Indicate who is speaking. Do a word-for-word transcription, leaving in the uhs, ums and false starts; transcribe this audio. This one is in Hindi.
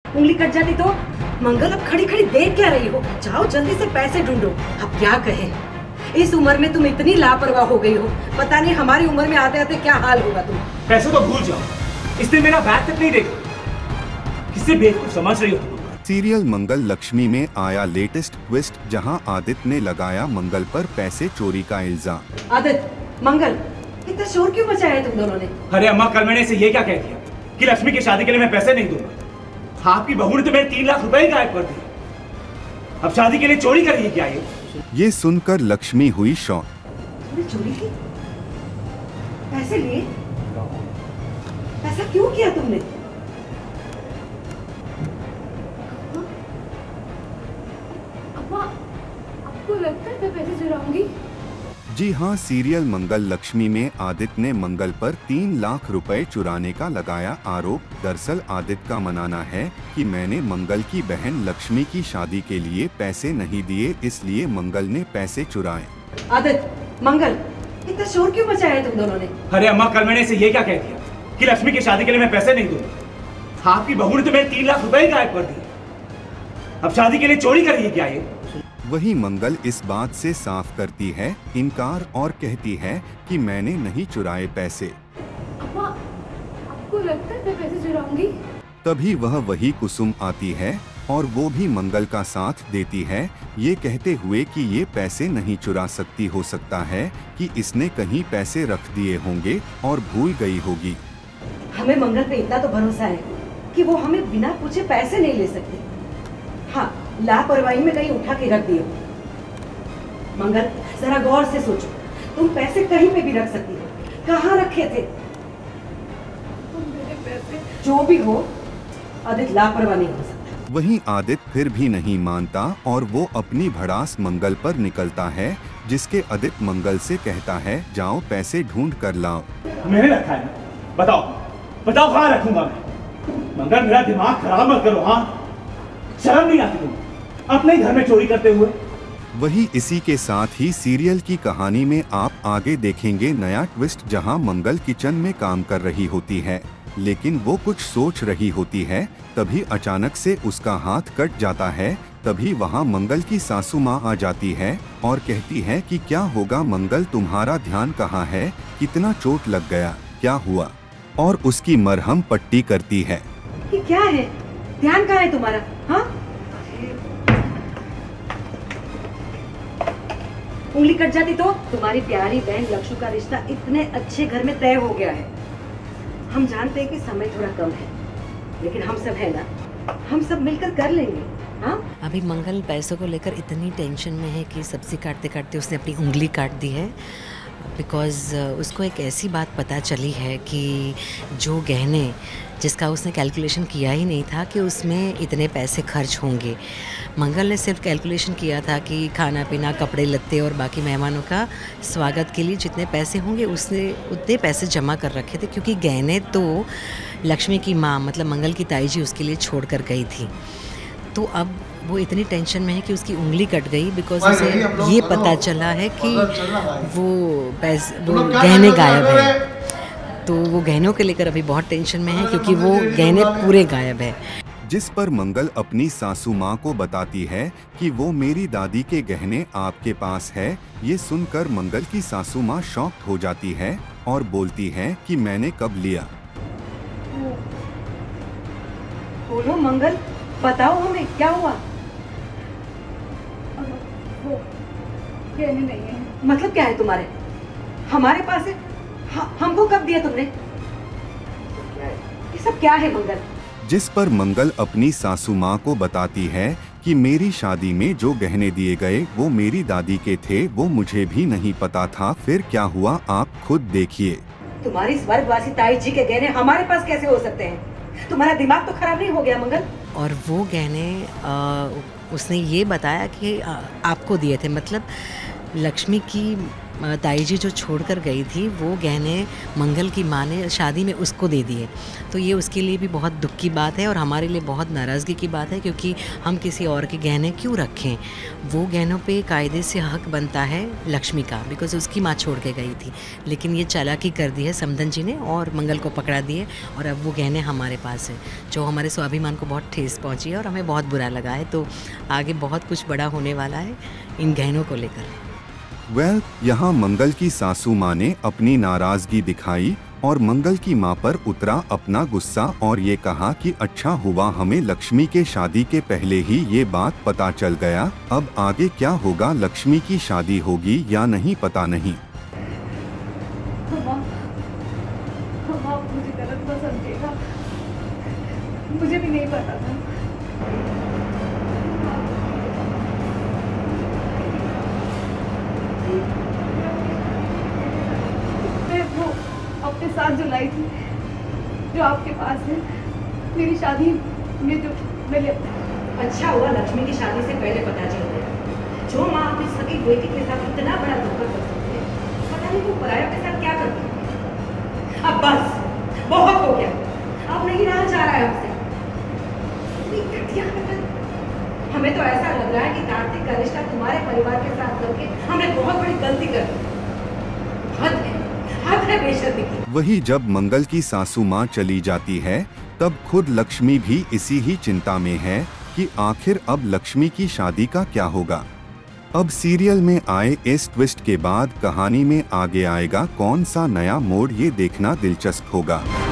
Speaker 1: उंगली कट जाती तो? मंगल अब खड़ी खड़ी देख क्या रही हो? जाओ जल्दी से पैसे ढूंढो। अब क्या कहे, इस उम्र में तुम इतनी लापरवाह हो गई हो, पता नहीं हमारी उम्र में आते आते क्या हाल होगा तुम।
Speaker 2: पैसे तो भूल जाओ, इसने मेरा बैग तक नहीं देखा। किससे बेवकूफ समझ रही हो तुम?
Speaker 3: सीरियल मंगल लक्ष्मी में आया लेटेस्ट ट्विस्ट, जहां आदित्य ने लगाया मंगल पर पैसे चोरी का इल्जाम।
Speaker 1: आदित्य, मंगल, इतना शोर क्यों मचाया है तुम दोनों ने?
Speaker 2: अरे अम्मा, कल मैंने इसे ये क्या कह दिया कि लक्ष्मी की शादी के लिए मैं पैसे नहीं दूंगा। आपकी बहू ने तो मेरे तीन लाख रुपए ही गायब कर दिए। अब शादी के लिए चोरी कर रही है क्या ये?
Speaker 3: ये सुनकर लक्ष्मी हुई शॉक।
Speaker 1: तुमने चोरी की? पैसे लिए? ऐसा क्यों किया तुमने?
Speaker 4: अम्मा, आपको लगता है मैं पैसे चुराऊंगी?
Speaker 3: जी हाँ, सीरियल मंगल लक्ष्मी में आदित्य ने मंगल पर तीन लाख रुपए चुराने का लगाया आरोप। दरअसल आदित्य का मानना है कि मैंने मंगल की बहन लक्ष्मी की शादी के लिए पैसे नहीं दिए, इसलिए मंगल ने पैसे चुराए।
Speaker 1: आदित्य, मंगल, इतना शोर क्यों मचाया है तुम दोनों ने?
Speaker 2: अरे अम्मा, कल मैंने इसे ये क्या कह दिया कि लक्ष्मी की शादी के लिए मैं पैसे नहीं दूंगा। आपकी बहू ने तो मेरे तीन लाख रुपए ही गायब कर दिए। अब शादी के लिए चोरी कर रही है क्या ये?
Speaker 3: वही मंगल इस बात से साफ करती है इनकार और कहती है कि मैंने नहीं चुराए पैसे।
Speaker 4: अम्मा, आपको लगता है मैं पैसे चुराऊंगी?
Speaker 3: तभी वह वही कुसुम आती है और वो भी मंगल का साथ देती है, ये कहते हुए कि ये पैसे नहीं चुरा सकती, हो सकता है कि इसने कहीं पैसे रख दिए होंगे और भूल गई होगी।
Speaker 1: हमें मंगल पे इतना तो भरोसा है कि वो हमें बिना पूछे पैसे नहीं ले सकती। हाँ, लापरवाही में कहीं उठा के रख दिए। मंगल, जरा गौर से सोचो, तुम पैसे कहीं पे भी रख सकती हो। कहाँ रखे थे?
Speaker 4: मेरे पैसे
Speaker 1: जो भी हो, आदित्य लापरवाह नहीं हो सकता।
Speaker 3: वहीं आदित्य फिर भी नहीं मानता और वो अपनी भड़ास मंगल पर निकलता है, जिसके आदित्य मंगल से कहता है जाओ पैसे ढूंढ कर लाओ।
Speaker 2: मैंने रखा है ना? बताओ बताओ कहाँ रखूंगा मैं? मंगल, मेरा दिमाग खराब मत करो। हाँ, शर्म नहीं आती तुम अपने घर में चोरी करते हुए?
Speaker 3: वही इसी के साथ ही सीरियल की कहानी में आप आगे देखेंगे नया ट्विस्ट, जहां मंगल किचन में काम कर रही होती है, लेकिन वो कुछ सोच रही होती है। तभी अचानक से उसका हाथ कट जाता है। तभी वहां मंगल की सासू माँ आ जाती है और कहती है कि क्या होगा मंगल, तुम्हारा ध्यान कहाँ है? कितना चोट लग गया, क्या हुआ? और उसकी मरहम पट्टी करती है।
Speaker 1: ये क्या है? ध्यान कहाँ है तुम्हारा? हाँ, उंगली कट जाती तो? तुम्हारी प्यारी बहन लक्ष्मी का रिश्ता इतने अच्छे घर में तय हो गया है। हम जानते हैं कि समय थोड़ा कम है, लेकिन हम सब है ना, हम सब मिलकर कर लेंगे। हाँ,
Speaker 5: अभी मंगल पैसों को लेकर इतनी टेंशन में है कि सब्जी काटते काटते उसने अपनी उंगली काट दी है। बिकॉज़ उसको एक ऐसी बात पता चली है कि जो गहने जिसका उसने कैलकुलेशन किया ही नहीं था कि उसमें इतने पैसे खर्च होंगे। मंगल ने सिर्फ कैलकुलेशन किया था कि खाना पीना, कपड़े लत्ते और बाकी मेहमानों का स्वागत के लिए जितने पैसे होंगे उसने उतने पैसे जमा कर रखे थे, क्योंकि गहने तो लक्ष्मी की माँ मतलब मंगल की ताई जी उसके लिए छोड़ कर गई थी। तो अब वो इतनी टेंशन में है कि उसकी उंगली कट गई, बिकॉज उसे ये पता चला है कि वो पैसे वो गहने गायब है। तो वो गहनों के लेकर अभी बहुत टेंशन में है, क्योंकि वो गहने पूरे गायब है।
Speaker 3: जिस पर मंगल अपनी सासू माँ को बताती है कि वो मेरी दादी के गहने आपके पास है। ये सुनकर मंगल की सासू माँ शॉक्ड हो जाती है और बोलती है कि मैंने कब लिया?
Speaker 1: बोलो मंगल, बताओ हमें क्या हुआ?
Speaker 4: वो गहने नहीं है।
Speaker 1: मतलब क्या है तुम्हारे? हमारे पास है। ह- हमको कब दिया तुमने? ये सब क्या है मंगल?
Speaker 3: जिस पर मंगल अपनी सासू माँ को बताती है कि मेरी शादी में जो गहने दिए गए वो मेरी दादी के थे, वो मुझे भी नहीं पता था। फिर क्या हुआ आप खुद देखिए।
Speaker 1: तुम्हारी स्वर्गवासी ताई जी के गहने हमारे पास कैसे हो सकते हैं? तुम्हारा दिमाग तो खराब नहीं हो गया मंगल?
Speaker 5: और वो गहने आ, उसने ये बताया कि आ, आपको दिए थे, मतलब लक्ष्मी की ताई जी जो छोड़कर गई थी वो गहने मंगल की माँ ने शादी में उसको दे दिए। तो ये उसके लिए भी बहुत दुख की बात है और हमारे लिए बहुत नाराज़गी की बात है, क्योंकि हम किसी और के गहने क्यों रखें। वो गहनों पे कायदे से हक बनता है लक्ष्मी का, बिकॉज उसकी माँ छोड़ के गई थी। लेकिन ये चालाकी कर दी है समधन जी ने और मंगल को पकड़ा दिए और अब वो गहने हमारे पास है, जो हमारे स्वाभिमान को बहुत ठेस पहुँची है और हमें बहुत बुरा लगा है। तो आगे बहुत कुछ बड़ा होने वाला है इन गहनों को लेकर।
Speaker 3: वेल well, यहाँ मंगल की सासू माँ ने अपनी नाराजगी दिखाई और मंगल की माँ पर उतरा अपना गुस्सा और ये कहा कि अच्छा हुआ हमें लक्ष्मी के शादी के पहले ही ये बात पता चल गया। अब आगे क्या होगा, लक्ष्मी की शादी होगी या नहीं पता नहीं।
Speaker 4: अम्मा, अम्मा मुझे गलत ना समझिएगा, मुझे भी नहीं पता था। मैं वो अपने साथ जो लाई थी, जो आपके पास है, मेरी शादी में जो मैंने।
Speaker 1: अच्छा हुआ लक्ष्मी की शादी से पहले पता चल गया। जो माँ अपनी सगी बेटी के साथ इतना बड़ा धोखा कर सकती है, पता नहीं वो पराया के साथ क्या करती है। अब बस बहुत हो गया, अब नहीं रहा जा रहा है हमसे। इतनी घटिया हरकत। हमें तो ऐसा लग रहा है कि कार्तिक का रिश्ता तुम्हारे परिवार के साथ करके हमने बहुत बड़ी गलती कर दी। हद है, हद है बेशर्मी की।
Speaker 3: वही जब मंगल की सासू माँ चली जाती है तब खुद लक्ष्मी भी इसी ही चिंता में है कि आखिर अब लक्ष्मी की शादी का क्या होगा। अब सीरियल में आए इस ट्विस्ट के बाद कहानी में आगे आएगा कौन सा नया मोड़, ये देखना दिलचस्प होगा।